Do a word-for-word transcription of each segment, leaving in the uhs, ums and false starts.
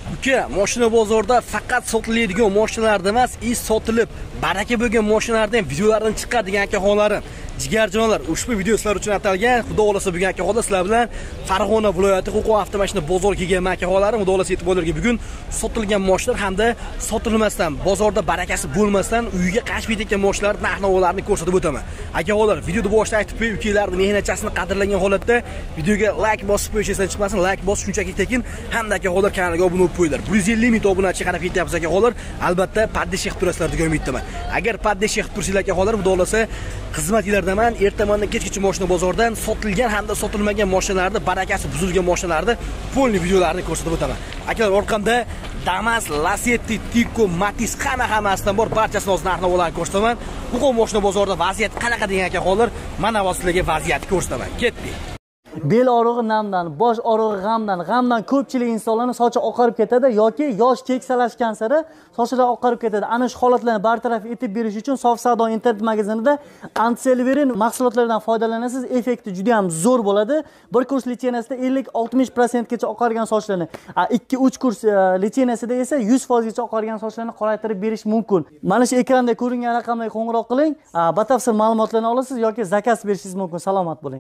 Uka, mashina bozorda faqat sotiladigan mashinalarda emas, is sotilib, baraka bo'lgan mashinalarda ham videolardan chiqadigan aka-xonlarim. Jigarjonlar, ushbu video sizlar uchun atalgan. Xudo xolasa bugun aka-xonlar sizlar bilan Farg'ona viloyati huquq avtomashina bozoriga kelgan aka-xonlarim. Xudo xolasa e'tiborlarga bugun sotilgan mashinalar hamda sotilmasdan, bozorda barakasi bo'lmasdan uyiga qashib ketgan mashinalar narx-navolarni ko'rsatib o'taman. Aka-xonlar, videoda boshida aytib qo'yib, ukalarning mehnatchasini qadrlangan holatda videoga like bosib qo'yishingizdan chiqmasin. Like bosish shunchaki tekin. Hamda aka-xonlar kanalga obuna bo'lib qo'yinglar. bir yuz ellik ming obunachi qarab ketyapmiz aka-xonlar. Albatta, paddesh qilib turasizlar degan umiddaman. Agar paddesh qilib tursanglar aka-xonlar, xudo xolasa xizmatlardaman ertamandan kechgacha mashina bozordan sotilgan hamda sotilmagan mashinalarni, barakasi buzilgan mashinalarni polni videolarini ko'rsatib o'taman. Akalar, orqamda Damas, Lacetti, Tico, Matiz hamma hammasidan bor, barchasini o'z narx-navolarni ko'rsataman. Huquq mashina bozorida vaziyat qanaqa degan aka-xonlar, mana sizlarga vaziyatni ko'rsataman. Ketdik. Bel og'rig'i namdan, bosh og'rig'i g'amdan, g'amdan ko'pchilik insonlarning sochi oqarib ketadi yoki yosh keksalashgan sari sochlar oqarib ketadi. Ana shu holatlarni bartaraf etib berish uchun Sof Savdo internet magazinida Antiselverin mahsulotlaridan foydalanasiz. Effekti juda ham zo'r bo'ladi. Bir kurs litseniyasida ellik oltmish foiz gacha oqargan sochlarni, ikki uch kurs litseniyasida esa yuz foiz gacha oqargan sochlarni qoraytirib berish mumkin. Mana shu ekranda ko'ringan raqamga qo'ng'iroq qiling, batafsil ma'lumotlarni olasiz yoki zakaz berishingiz mumkin. Salomat bo'ling.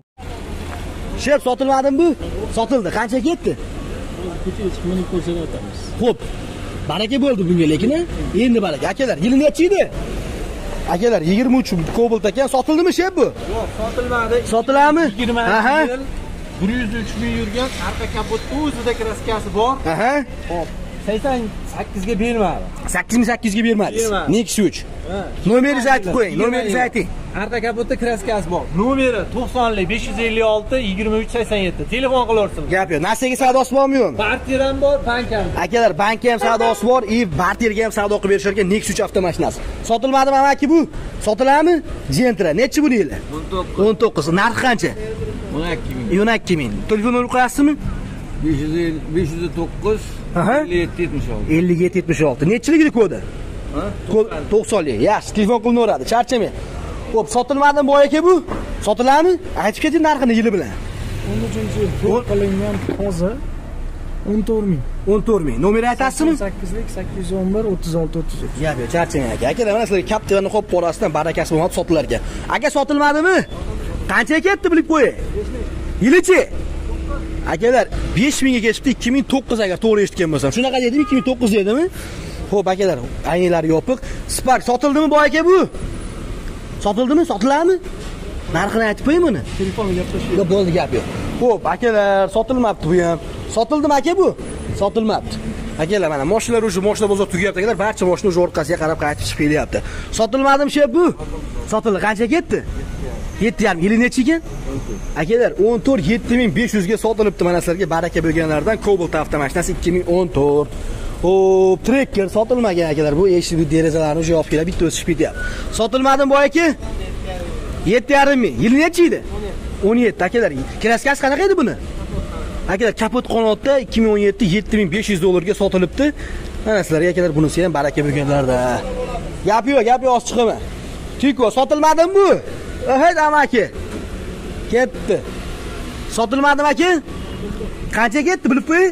Shep, sotilmadimi bu? Sotildi. Qancha ketdi? Kecha chiqmani ko'rsatamiz. Xo'p. Baraka bo'ldi bunga, lekin endi baraka. Akalar, yili necha edi? Akalar, yigirma uch Cobalt ekan. Sotildimi shep bu? Yo'q, sotilmadi. Sotiladimi? yigirma yil bir yuz uch ming yurgan, arqa kapotda o'zida kraskasi bor. Aha. Xo'p. sakson sakkizga bermadi. sakkiz ming sakkiz yuzga bermadingiz. Nexus uch. Nomeringizni aytib qo'ying. Nomeringizni ayting. Arqa kapotda kraskasi bor. Nomeri to'qsonlik besh yuz ellik olti yigirma uch sakson yetti. Telefon qilaversiz. Gap yo'q. Nasega savdosi bormi yo'qmi? Barter ham bor, bank ham. Akalar, bankga ham savdosi bor, и barterga ham savdo qilib berishar ekan Nexus uch avtomashinasi. Sotilmadimi amaki bu? Sotiladimi? Gentra. Necha bu deydi? o'n to'qqiz. Narxi qancha? o'n ikki ming. Telefon nomeri qo'yasizmi? besh yuz to'qqiz ellik yetti yetmish olti. ellik yetti yetmish olti. Nechiligini kodi? Ha? to'qsonlik. Yaxshi, telefon qilinaveradi. Charchamang. Xo'p, sotilmadimi boy aka bu? Sotiladimi? Aytib keting narxini yili bilan. o'n uchinchi yil qilingan hozir o'n to'rt ming. o'n to'rt ming. Nomeri aytasizmi? sakkizlik sakkiz yuz o'n bir o'ttiz olti o'ttiz uch. Gap yo'q, charchamang aka. Akalar, mana sizlarga Captiva'ning xo'p porasidan barakasi bo'lib sotilar ekan. Aka, sotilmadimi? Qancha ketdi bilib qo'ying. Yilichi? Akalar, besh mingga ketibdi, ikki ming to'qqiz agar to'g'ri eshitgan bo'lsam. Shunaqa dedimi? ikki ming to'qqiz dedimi? Xo'p, akalar, ayniklari yopiq. Spark sotildimi boy aka bu? Sotildimi? Sotiladimi? Narxini aytib qo'ying buni. Telefonga gaplashing. Yo'q, bo'ldi, gap yo'q. Xo'p, akalar, sotilmabdi bu ham. Sotildimi aka bu? Sotilmabdi. Akalar, mana mashinalar o'sha mashina bozor tugayapti akalar, barcha mashina o'sha orqasiga qarab qaytib chiqib kelyapti. Sotilmadimi shep bu? Sotildi. Qancha ketdi? yetti yarim. Yili necha ekan? Akalar, o'n to'rt yetti ming besh yuz ga sotilibdi mana sizlarga baraka bo'lganlardan Cobalt avtomashinasi ikki ming o'n to'rt. Xo'p, Tracker sotilmagan akalar. Bu eshik derazalarni o'sha yopib kelib bitta o'sib ketyapti. Sotilmadimi boy aka? yetti yarim ming. Yili necha edi? o'n yetti akalar. Kraskasi qanaqa edi buni? Akalar, kapot qanotda ikki ming o'n yetti yetti ming besh yuz dollarga sotilibdi. Mana sizlarga akalar bunisi ham baraka bo'lganlarda. Gap yo'q, gap yo'q, ochiq chiqaman. Tico sotilmadimi bu? Hey amaki. Ketdi. Sotilmadimi aka? Qancha ketdi bilib qo'ying?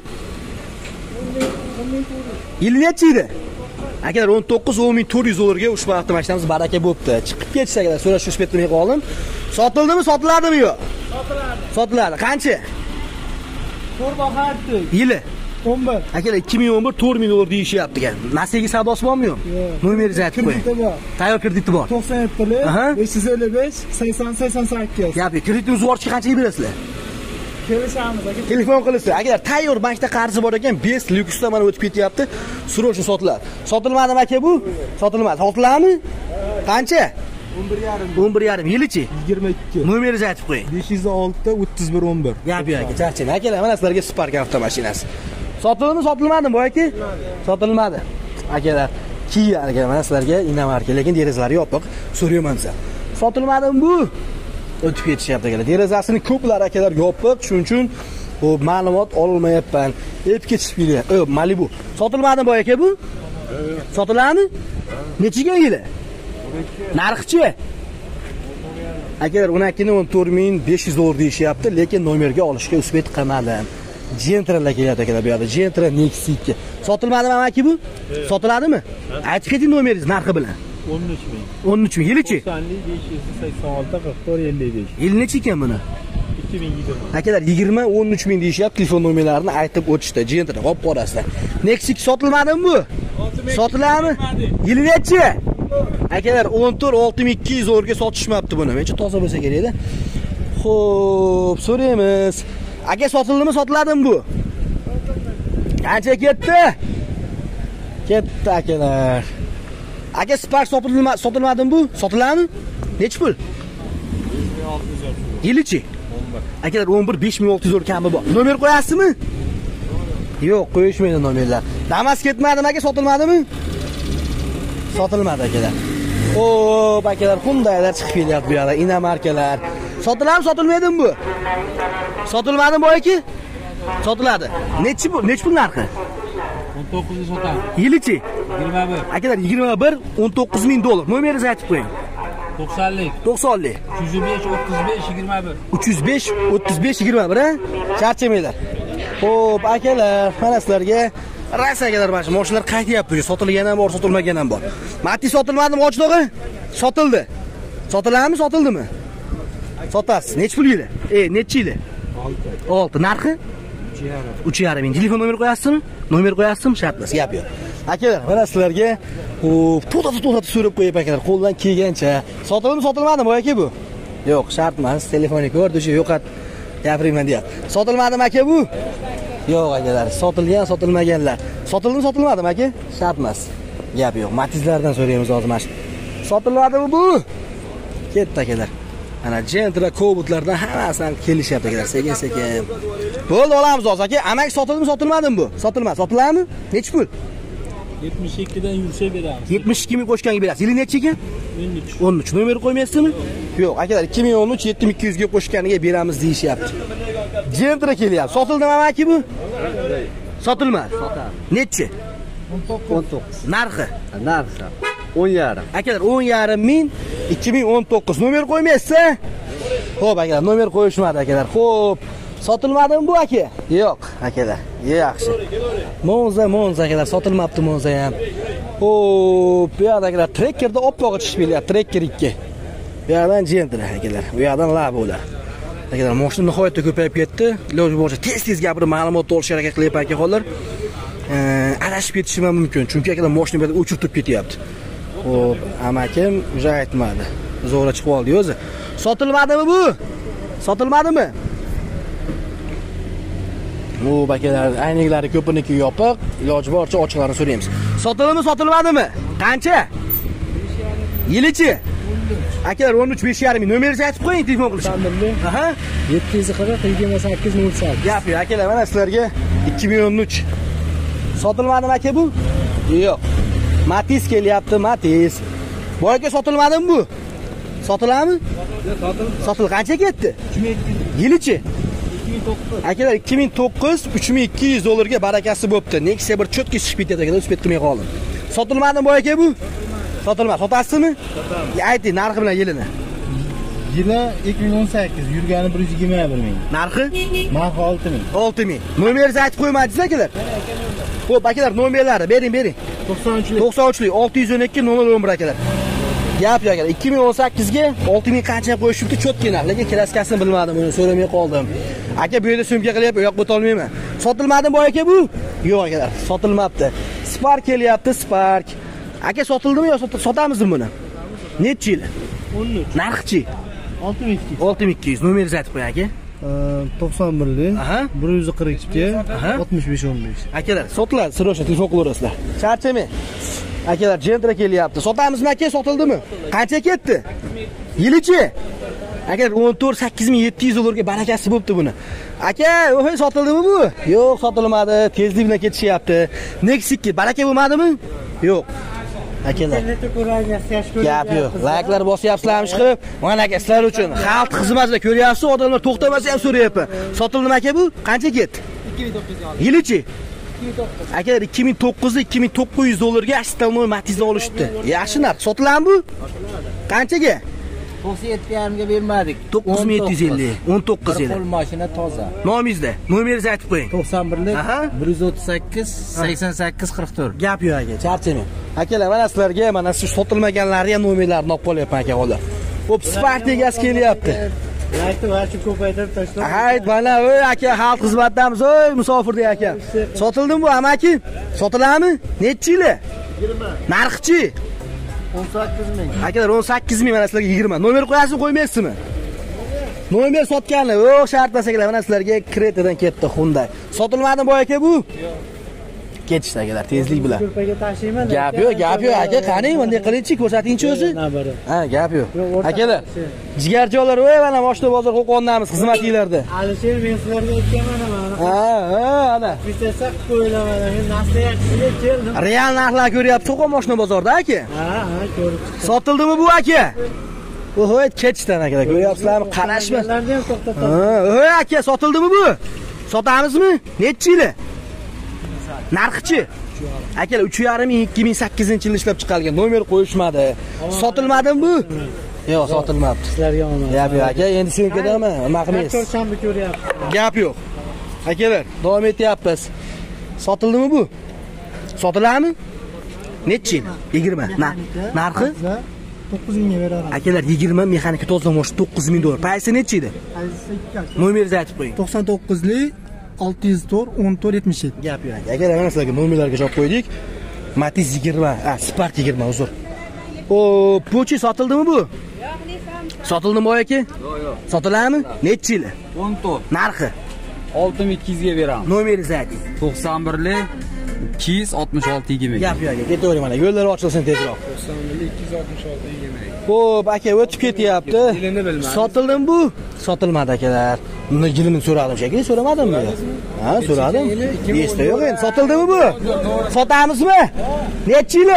Yili necha edi? Akalar, o'n to'qqiz o'n ming to'rt yuz dollarga ushbu avtomashinamiz baraka bo'libdi. Chiqib ketsa akalar, so'rash uspetini qoldim. Sotildimi, sotiladimi yo'q? Sotiladi. Sotiladi. Qancha? to'rt bahatdi. Yili o'n bir. Akalar, ikki ming o'n bir to'rt ming dollar deyishyapti ekan. Nasega savdosi bormi yo'q? Nomeringizni aytib qo'ying. Tayyor krediti bor. to'qson yetti besh yuz ellik besh sakson sakson sakkiz. Gapi, kreditni uzvorishga qanchaga berasizlar? Kelishamiz aka. Telefon qilasiz. Agar tayyor bankda qarzi bor ekan, Best Luxusda mana o'tib ketyapti. Srochni sotiladi. Sotilmadimi aka bu? Sotilmadi. Sotiladimi? Qancha? o'n bir yarim. o'n bir yarim. Yilichi? yigirma ikki. Nomeringizni aytib qo'ying. besh yuz olti o'ttiz bir o'n bir. Gap yo'q aka, charchang. Akalar, mana sizlarga Spark avtomashinasi. Sotildimi, sotilmadimi boy aka? Sotilmadi. Akalar, Kia aka, mana sizlarga inomarka, lekin derazalari yopiq. So'rayman sizlar. Sotilmadimi bu? O'tib ketishyapti akalar. Derazasini ko'plar akalar yopiq, shuning uchun bu ma'lumot olmayapman. O'tib ketishib kelyapti. O, Malibu. Sotilmadimi boy aka bu? Sotiladimi? Nechiga yili? Narxchi? Akalar, o'n ikki o'n to'rt ming besh yuz dollar deyishyapti, lekin nomerga olishga uspet qilmadim. Gentralar kelyapti akalar bu yerda. Gentra Nexus ikki. Sotilmadimi amaki bu? Sotiladimi? Aytib keting nomeringiz narxi bilan. o'n uch ming. o'n uch ming. Yilichi? to'qson besh yuz sakson olti qirq to'rt ellik besh. Yil necha ekan buni? ikki ming yigirma. Akalar yigirma o'n uch ming deyishyapti, telefon nomerlarini aytib o'tishdi. Gentra qop qorasizlar. Nexus sotilmadimi bu? Sotiladimi? Yili necha? Akalar o'n to'rt olti ming ikki yuz o'rga sotishmabdi buni. Mencha toza bo'lsa kerak-da. Xo'p, so'raymiz. Aka sotildimi, sotiladimi bu? Qancha ketdi? Ketdi akalar. Aka Spark sotilma, sotilmadimi bu? Sotiladimi? Nech pul? Yilichi? Akalar o'n bir besh ming olti yuz kami bor. Nomer qo'yasizmi? Yo'q, qo'yishmaydi nomerlar. Damas ketmadimi aka, sotilmadimi? Sotilmadi akalar. Xo'p, akalar, Hyundai'lar chiqib kelyapti bu yerda, inomarkalar. Sotiladimi, sotilmaydimi bu? Sotilmadimi bu aka? Sotiladi. Nechi bu? Nech pul narxi? o'n to'qqizda sotamiz. Yilichi? yigirma bir. Akalar yigirma bir o'n to'qqiz ming dollar. Nomeringizni aytib qo'ying. to'qsonlik. to'qsonlik. uch yuz besh o'ttiz besh yigirma bir. uch yuz besh o'ttiz besh yigirma bir, ha? Charchamanglar. Xo'p, akalar, mana sizlarga ras akalar, mana shu mashinalar qaytyapti. Sotilgan ham bor, sotilmagan ham bor. Matiz sotilmadimi, ochdog'i? Sotildi. Sotiladimi, sotildimi? Sotasiz. Nech pul yili? E, necha yili? olti. olti. Narxi? uch yarim ming. Telefon nomer qo'yasizmi? Nomer qo'yasizmi? Shartmas, gap yo'q. Akalar, mana sizlarga xo'p, to'xtatib to'xtatib so'rab qo'yib akalar, qo'ldan kelgancha. Sotildimi, sotilmadimi bu aka bu? Yo'q, shart emas. Telefonni ko'rdi, shu yo'qat gapirmayman deyapti. Sotilmadimi aka bu? Yo'q akalar, sotilgan, sotilmaganlar. Sotildimi, sotilmadimi aka? Shart emas. Gap yo'q. Matizlardan so'raymiz hozir mana shu. Sotilmadimi bu? Ketdi akalar. Ana Gentra Cobotlardan hammasidan kelishyapti akalar, sekin-sekin. Bo'ldi, olamiz hozir aka. Amak sotildimi, sotilmadimi bu? Sotilmadi. Sotiladimi? Nech pul? yetmish ikkidan yursa beramiz. yetmish ikki ming qo'shganga berasiz. Yili necha ekan? o'n uch. o'n uch. Nomer qo'ymaysizmi? Yo'q, akalar ikki ming o'n uch yetti ming ikki yuz ga qo'shganiga beramiz deyishyapti. Gentra kelyapti. Sotildimi amaki bu? Sotilmadi. Nechi? o'n to'qqiz. Narxi? Narxi o'n yarim. Akalar o'n yarim ming ikki ming o'n to'qqiz. Nomer qo'ymaysiz? Xo'p akalar, nomer qo'yishmadi akalar. Xo'p. Sotilmadimi bu aka? Yo'q, akalar. Yaxshi. Monza, Monza akalar, sotilmabdi Monza ham. Xo'p, bu yerda akalar trekkerda oppoq chiqib kelyapti, trekker ikki. Bu yerdan Gentra akalar, bu yerdan Labo'lar. Akalar, mashina nihoyatda ko'payib ketdi. Iloji boricha tez-tez gapirib ma'lumot olishga harakat qilyapti akalar. Adashib ketishi ham mumkin, chunki akalar mashina bilan o'chirtib ketyapti. Xo'p, amakim o'zi aytmadi. Zo'ra chiqib oldi o'zi. Sotilmadimi bu? Sotilmadimi? Bu bakalar ayniklari ko'piniki yopiq, iloji boricha ochiqlarini so'raymiz. Sotildimi, sotilmadimi? Qancha? Yilichi? Akalar o'n uch besh yarim ming. Nomeringizni aytib qo'ying, telefon qilishni. Aha. yetti yuz qirq yigirma sakkiz nol sakkiz. Gap yo'q, akalar, mana sizlarga ikki ming o'n uch. Sotilmadimi aka bu? Yo'q. Matiz kelyapti, Matiz. Bu aka sotilmadimi bu? Sotiladimi? Sotildi. Sotildi. Qancha ketdi? uch ming ikki yuz. Yilichi? ikki ming to'qqiz. Akalar ikki ming to'qqiz uch ming ikki yuz dollarga barakasi bo'pti. Nexia bir cho'tki chiqib ketadi akalar, o'sib ketmay qoldim. Sotilmadimi bu aka bu? Sotilmadi. Sotasizmi? Sotamiz. Ayting narxi bilan yilini. Yili ikki ming o'n sakkiz, yurgani bir yuz yigirma bir ming. Narxi? Narxi olti ming. olti ming. Nomeringizni aytib qo'ymadingiz akalar? Xo'p, akalar, nomerlari bering, bering. to'qson uch. to'qson uch olti yuz o'n ikki nol o'n bir akalar. Gap yo'q akalar. ikki ming o'n sakkiz ga olti ming qancha qo'yishibdi, cho'tki narx. Lekin kraskasini bilmadim, uni so'ramay qoldim. Aka bu yerda sumka qilyapti, yo'q bo'ta olmayman. Sotilmadimi bu aka bu? Yo'q akalar, sotilmabdi. Spark kelyapti, Spark. Aka sotildimi yo sotamizmi buni? Necha yil? o'n uch. Narxchi? olti ming ikki yuz. olti ming ikki yuz. Nomeringizni aytib qo'ying aka. to'qson birlik. Aha. bir yuz qirq ikki. Aha. oltmish besh o'n besh. Akalar, sotiladi, sirosha telefon qilaverasizlar. Charchamang. Akalar, Gentra kelyapti. Sotamizmi aka, sotildimi? Qancha ketdi? Yilichi? Akalar, o'n to'rt sakkiz ming yetti yuz dollarga barakasi bo'pti buni. Aka, o'y sotildimi bu? Yo'q, sotilmadi. Tezlik bilan ketishyapti. Nexus ikki baraka bo'lmadimi? Yo'q. Akalar. Gap yo'q. Like'lar bosyapsizlarmi chiqib? Mana aka, sizlar uchun xalq xizmatida ko'ryapsiz, odamlar to'xtamasa ham so'rayapti. Sotildimi aka bu? Qancha ketdi? ikki ming to'qqiz yuz. Yilichi? Akalar ikki ming to'qqiz da ikki ming to'qqiz yuz dollarga Aston Matizni olishdi. Yaxshi narx. Sotiladimi bu? Qanchaga? to'qson yetti yarim ga bermadik. to'qqiz ming yetti yuz ellik. o'n to'qqiz yil. Qo'l mashina toza. Nomingizda, nomeringizni aytib qo'ying. to'qson birlik Aha. bir yuz o'ttiz sakkiz sakson sakkiz qirq to'rt. Gap yo'q aka, charchamang. Akalar, mana sizlarga mana shu sotilmaganlarni ham nomerlarini olib qolyapman aka qo'llar. Xo'p, Spark egasi kelyapti. Aytib, varchi ko'paytirib tashlab. Hayt, mana oy aka, xalq xizmatdamiz, oy musofirdek aka. Sotildimi bu amaki? Sotiladimi? Necha yili? yigirma. Narxchi? o'n sakkiz ming. Akalar o'n sakkiz ming mana sizlarga yigirma. Nomer qo'yasizmi, qo'ymaysizmi? Nomer sotganlar, yo'q shart emas akalar, mana sizlarga Cretadan ketdi Hyundai. Sotilmadimi bu aka bu? Yo'q. Ketishdi akalar, tezlik bilan. Ko'rpaga tashlayman. Gap yo'q, gap yo'q aka, qani, bunday qilingchi, ko'rsatingchi o'zi. Ha, gap yo'q. Akalar, jigarjonlar, voy mana Moshina bozor Qo'qondamiz, xizmatinglarda. Alisher, men sizlarga aytganman mana. Ha, ha, ana. Bitsa qo'yilaman, men nasihatchiga keldim. Real narxlar ko'ryapsiz Qo'qon Moshina bozorda aka? Ha, ha, ko'rib chiqdim. Sotildimi bu aka? Oho, ketishdan akalar, ko'ryapsizlarmi? Qarashma. Ularni ham to'xtatib. Ha, oho aka, sotildimi bu? Sotamizmi? Necha yili? Narxchi? Akalar uch yarim ming ikki ming sakkizinchi yil ishlab chiqarilgan, nomer qo'yishmadi. Sotilmadimi bu? Yo'q, sotilmabdi. Sizlarga omad. Gap yo'q aka, endi syomkadami? Nima qilmaysiz? Chorshanba ko'ryapsiz. Gap yo'q. Akalar, davom etyapmiz. Sotildimi bu? Sotiladimi? Necha yil? yigirma. Narxi? to'qqiz mingga beraman. Akalar, yigirma mexanika tozalamoqchi to'qqiz ming dollar. Qaysi necha edi? Nomeringizni aytib qo'ying. to'qson to'qqizlik olti yuz to'rt o'n to'rt yetmish yetti. Gap yo'q aka. Akalar, mana sizlarga nomerlarga javob qo'ydik. Matiz yigirma, ha, Spark yigirma, uzr. O, pochi sotildimi bu? Yo'q, sotildimi boy aka? Yo'q, yo'q. Sotiladimi? Necha yili? o'n to'rt. Narxi? olti ming ikki yuz ga beramiz. Nomeringizni ayting. to'qson birlik ikki yuz oltmish olti yigirma. Gap yo'q aka, ketavering mana. Yo'llar ochilsin tezroq. to'qson birlik ikki yuz oltmish olti yigirma. Xo'p, aka o'tib ketyapti. Yilini bilmadim. Sotildimi bu? Sotilmadi akalar. Uni yilini so'radim shekilli, so'ramadimmi? Ha, so'radim. Esda yo'q endi. Sotildimi bu? Sotamizmi? Necha yili?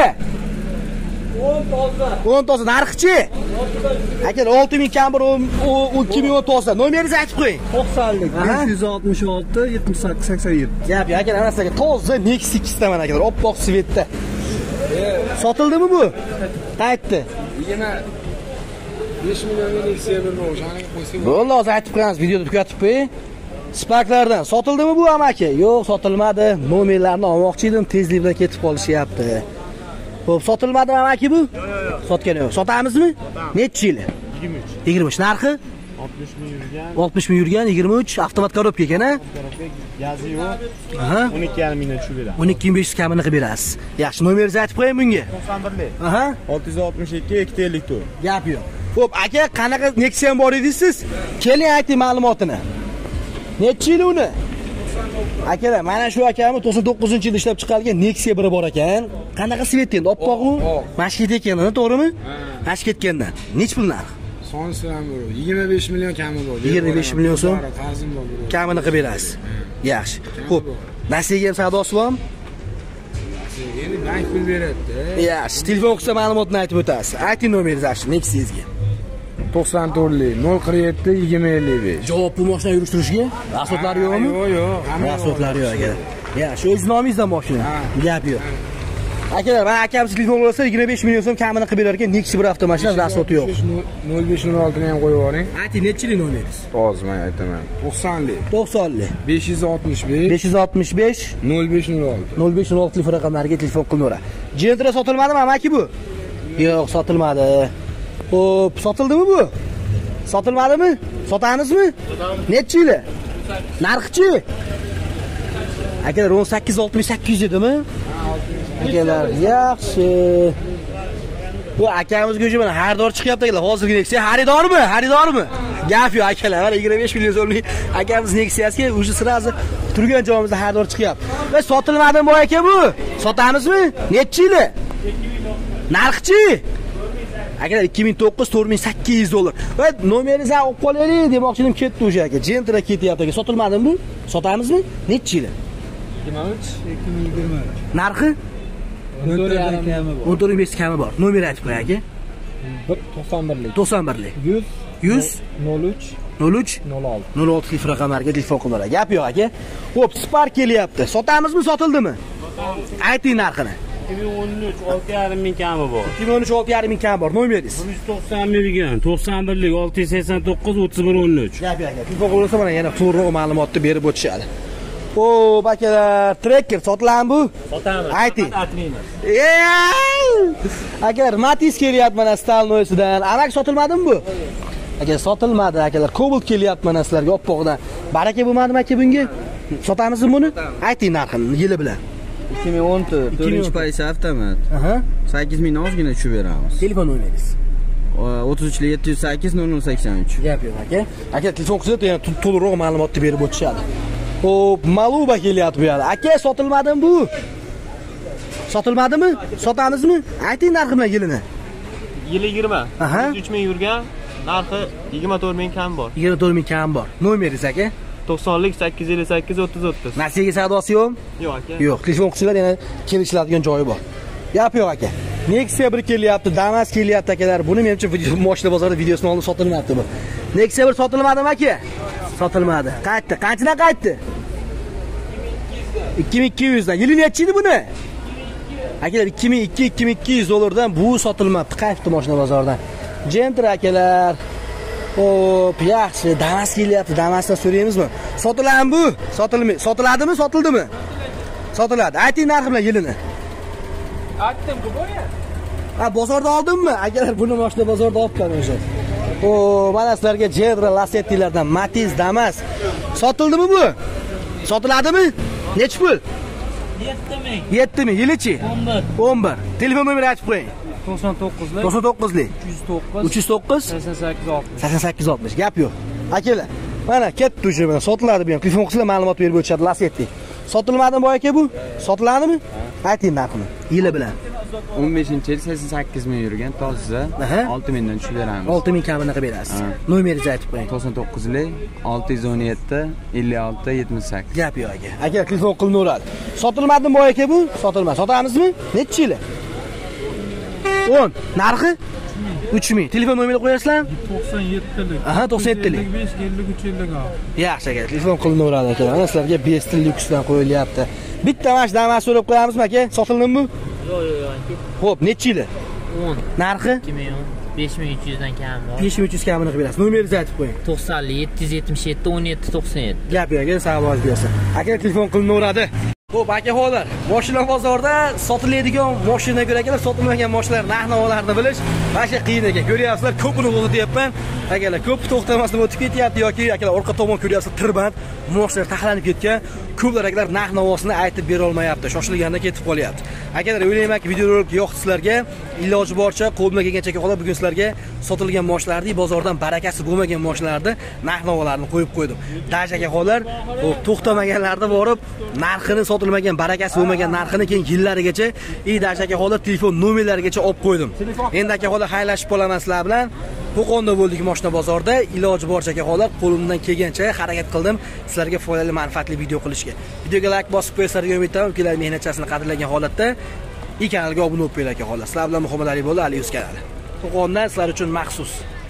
o'n toza. o'n toza narxchi? Akalar olti ming kam bir ikki ming o'n toza. Nomeringizni aytib qo'ying. to'qsonlik besh yuz oltmish olti yetmish sakkiz sakson yetti. Gap yo'q akalar, mana sizlarga toza Nexus ikkitaman akalar, oppoq svetda. Sotildimi bu? Qaytdi. Yana besh millionga Nexia bermoqchi, aniga qo'ysa. Bo'ldi, hozir aytib qo'yamiz, videoda tugatib qo'ying. Sparklardan sotildimi bu amaki? Yo'q, sotilmadi. Nomerlarni olmoqchi edim, tezlik bilan ketib qolishyapti. Xo'p, sotilmadimi amaki bu? Yo'q, yo'q, yo'q. Sotgan yo'q. Sotamizmi? Necha yili? yigirma uch. yigirma uch. Narxi? oltmish ming yurgan. oltmish ming yurgan, yigirma uch, avtomat korobka ekan, ha? Gazi yo'q. Aha. o'n ikki yarim mingdan tushib beradi. o'n ikki ming besh yuz kamini qilib berasiz. Yaxshi, nomeringizni aytib qo'ying bunga. to'qson birlik. Aha. olti yuz oltmish ikki ikki ellik to'rt. Gap yo'q. Xo'p, aka, qanaqa Nexia bor edingiz? Keling, ayting ma'lumotini. Necha yil uni? Akalar, mana shu akami to'qson to'qqizinchi yilda ishlab chiqarilgan Nexia biri bor ekan. Qanaqa svet endi? Oppoqmi? Mashket ekan, to'g'rimi? Mashket ketgandan. Nech pul narx? Sonsi ham bor. yigirma besh million kami bor. yigirma besh million so'm Tarzim bor. kamini qilib berasiz. Yaxshi. Xo'p, nasiyaga ham savdosi bormi? Endi bank pul beradi. Yaxshi. Telefon qilsa ma'lumotni aytib o'tasiz. Ayting nomeringizni, Nexia'ga. to'qson to'rtlik nol qirq yetti yigirma ellik besh. Javob bu mashina yurishtirishga? Rasodlari yo'qmi? Yo'q, yo'q. Rasodlari yo'q aka. Yaxshi, o'z nomingizdan mashina. Gap yo'q. Akalar, mana akamiz telefon bo'lsa yigirma besh million so'm kamini qilib berar ekan, Nexia bir avtomashina rasodi yo'q. nol besh nol olti ni ham qo'yib yuboring. Ayting, necha yil nomeringiz? Hozir men aytaman. to'qsonlik. to'qsonlik. besh yuz oltmish besh. besh yuz oltmish besh. nol besh nol olti. nol besh nol olti telefon raqamlariga telefon qilaveradi. Gentra sotilmadimi amaki bu? Yo'q, sotilmadi. Xo'p, sotildimi bu? Sotilmadimi? Sotamizmi? Necha yili? Narxchi? Akalar o'n sakkiz oltmish sakkiz edimi? Akalar, yaxshi. Bu akamizga o'sha mana xaridor chiqyapti akalar. Hozirgi Nexia xaridormi? Xaridormi? Gap yo'q akalar. Mana yigirma besh million so'mlik akamiz Nexia'siga o'sha sirazi turgan joyimizda xaridor chiqyapti. Va sotilmadimi bu aka bu? Sotamizmi? Necha yili? Narxchi? Akalar ikki ming to'qqiz to'rt ming sakkiz yuz dollar. Va nomeringizni olib qolaylik demoqchi edim, ketdi o'sha aka. Gentra ketyapti aka. Sotilmadimi bu? Sotamizmi? Necha yili? yigirma uch ikki ming yigirma. Narxi? o'n to'rt ming besh yuz kami bor. Nomer aytib qo'y aka. to'qson birlik. to'qson birlik. yuz yuz nol uch nol uch nol olti. nol olti telefon raqamlariga telefon qilib beradi. Gap yo'q aka. Xo'p, Spark kelyapti. Sotamizmi, sotildimi? Ayting narxini. ikki ming o'n uch olti yarim ming kami bor. ikki ming o'n uch olti yarim ming kami bor. Nomeringiz? bir yuz to'qson bergan. to'qson birlik olti yuz sakson to'qqiz o'ttiz bir o'n uch. Gap yo'q. Telefon bo'lsa mana yana to'g'ri ma'lumotni berib o'tishadi. O, akalar, trekker sotiladimi bu? Sotamiz. Ayting. Atlaymiz. Akalar, Matiz kelyapti mana Stalnoysidan. Amak sotilmadimi bu? Aka, sotilmadi akalar. Cobalt kelyapti mana sizlarga oppoqdan. Baraka bo'lmadimi aka bunga? Sotamizmi buni? Ayting narxini, yili bilan. ikki ming o'n to'rt, to'rtinchi paysa avtomat. Aha. sakkiz ming ozgina tushib beramiz. Telefon nomeringiz? o'ttiz uch yetti yuz sakkiz nol nol sakson uch. Gap yo'q aka. Aka, telefon qilsa yana to'liqroq ma'lumotni berib o'tishadi. Hop, Maluba kelyapti bu yerda. Aka, sotilmadimi bu? Sotilmadimi? Sotamizmi? Ayting narxini, yilini. Yili yigirma. Aha. yuz uch ming yurgan, narxi yigirma to'rt ming kam bor. yigirma to'rt ming kam bor. Nomeringiz aka? to'qsonlik sakkiz yuz ellik sakkiz o'ttiz o'ttiz. Nasiyaga savdosi yo'qmi? Yo'q aka. Yo'q, telefon qilsalar yana kelishiladigan joyi bor. Gap yo'q aka. Nexia bir kelyapti, Damas kelyapti akalar. Buni menimcha mashina bozorida videosini olib sotilmayapti bu. Nexia bir sotilmadimi aka? Sotilmadi. Qaytdi. Qanchadan qaytdi? ikki ming ikki yuz dan. Yili necha edi buni? Akalar ikki ming ikki ikki ming ikki yuz dollardan bu sotilmabdi. Qaytdi mashina bozoridan. Gentra akalar. Hop, yaxshi. Damas kelyapti. Damasdan so'raymizmi? Sotiladimi bu? Sotilmi? Sotiladimi, sotildimi? Sotiladi. Ayting narxi bilan yilini. Aytdim-ku bo'ya. Ha, bozorda oldimmi? Akalar buni mashina bozorda olibman o'sha. O, mana sizlarga Gentra Lassettilardan Matiz Damas. Sotildimi bu? Sotiladimi? Necha pul? yetti ming. yetti ming. Yilichi? o'n bir. o'n bir. Telefon nomerini aytib qo'ying. to'qson to'qqizlik. to'qson to'qqizlik. uch yuz to'qqiz. uch yuz to'qqiz. sakson sakkiz oltmish. sakson sakkiz oltmish. Gap yo'q. Akalar, mana ketdi o'sha mana sotiladi bu ham. Telefon qilsalar ma'lumot berib o'tishadi Lassetti. Sotilmadimi boy aka bu? Sotiladimi? Ayting narxini. Yili bilan. o'n beshinchi yil sakson sakkiz ming yurgan toza olti mingdan tushib beramiz. olti ming kamini qilib berasiz. Nomeringizni aytib qo'ying. to'qson to'qqizlik olti yuz o'n yetti ellik olti yetmish sakkiz. Gap yo'q aka. Aka, telefon qilinaveradi. Sotilmadimi boy aka bu? Sotilmadi. Sotamizmi? Necha yili? o'n. Narxi? uch ming. Telefon nomerini qo'yasizlar? to'qson yettilik. Aha, to'qson yettilik. besh ellik uch ellik olti. Yaxshi aka, telefon qilinaveradi aka. Mana sizlarga besh til lyuksdan qo'yilyapti. Bitta mash damas so'rab qo'yamizmi aka? Sotildimi bu? Yo'q, yo'q, yo'q. Xo'p, necha yili? o'n. Narxi? ikki ming o'n. besh ming uch yuz dan kam bor. besh ming uch yuz kamini qilib berasiz. Nomeringizni aytib qo'ying. to'qsonlik yetti yuz yetmish yetti o'n yetti to'qson yetti. Gap yo'q aka, savol bersin. Aka, telefon qilinaveradi. Xo'p, akaxonlar, mashina bozorda sotiladigan mashinaga ko'ra akalar, sotilmagan mashinalar narx-navolarni bilish vasha qiyin ekan. Ko'ryapsizlar, ko'pini o'qityapman. Akalar, ko'p to'xtamasdan o'tib ketyapti yoki akalar orqa tomon ko'ryapsiz, tirband mashinalar taxlanib ketgan. Ko'plar akalar narx-navosini aytib bera olmayapti. Shoshilganda ketib qolyapti. Akalar, o'ylaymanki, videorolik yoqdi sizlarga. Iloji boricha qo'limdan kelgancha akaxonlar bugun sizlarga sotilgan mashinalarni, bozordan barakasi bo'lmagan mashinalarni narx-navolarini qo'yib qo'ydim. Daj akaxonlar, to'xtamaganlarda borib narxini sotilmagan, barakasi bo'lmagan narxini keyin yillarigacha Idash akaxonlar telefon nomerlarigacha olib qo'ydim. Endi akaxonlar xayrlashib qolaman sizlar bilan. Qo'qonda bo'ldik mashina bozorda. Iloji boricha akaxonlar qo'limdan kelgancha harakat qildim sizlarga foydali, manfaatli video qilishga. Videoga like bosib qo'yasizlarga umid qilaman. Ukalar mehnatchasini qadrlagan holatda i kanalga obuna bo'lib qo'yinglar akaxonlar. Sizlar bilan Muhammad Ali bo'ldi, Ali Yuz kanali. Qo'qondan sizlar uchun maxsus